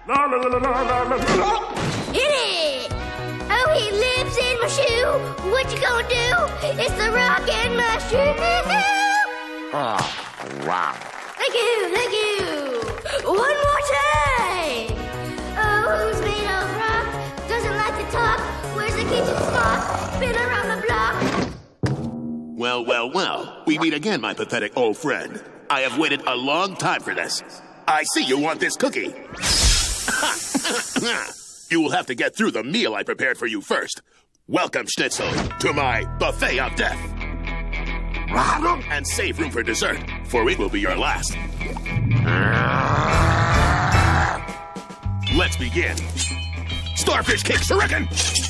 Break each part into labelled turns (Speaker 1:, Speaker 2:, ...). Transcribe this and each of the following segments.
Speaker 1: Hit it! Oh, he lives in my shoe. What you gonna do? It's the rock in my shoe.
Speaker 2: Oh, wow.
Speaker 1: Thank you, thank you. One more time. Oh, who's made of rock? Doesn't like to talk. Where's the kitchen stock? Been around the block.
Speaker 3: Well, well, well. We meet again, my pathetic old friend. I have waited a long time for this. I see you want this cookie. You will have to get through the meal I prepared for you first. Welcome, Schnitzel, to my buffet of death. And save room for dessert, for it will be your last. Let's begin. Starfish kick, shuriken!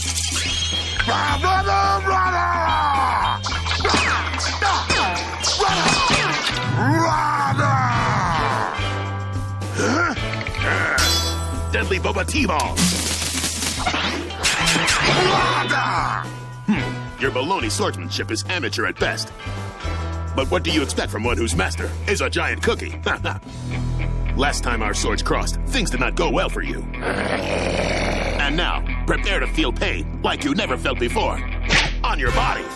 Speaker 3: Deadly Boba T-ball. Your baloney swordsmanship is amateur at best. But what do you expect from one whose master is a giant cookie? Last time our swords crossed, things did not go well for you. And now, prepare to feel pain like you never felt before. On your body.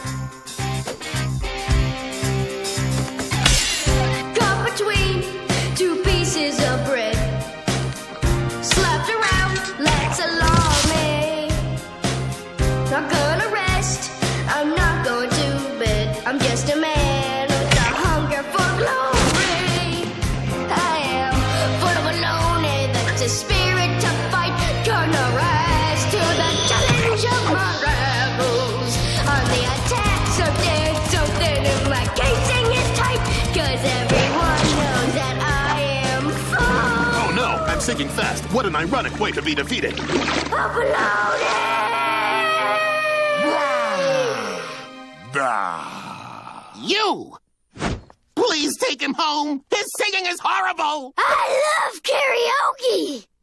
Speaker 1: Caught between two pieces of bread. Slapped around like salami. Not gonna rest, I'm not going to bed. I'm just a man with a hunger for glory. I am full of baloney, that's a spirit to fight. Gonna rise to the challenge of my rivals. On the attack, something in my casing is tight. Cause everyone knows that I am full.
Speaker 3: Oh no, I'm sinking fast. What an ironic way to be defeated.
Speaker 2: You! Please take him home. His singing is horrible.
Speaker 1: I love karaoke.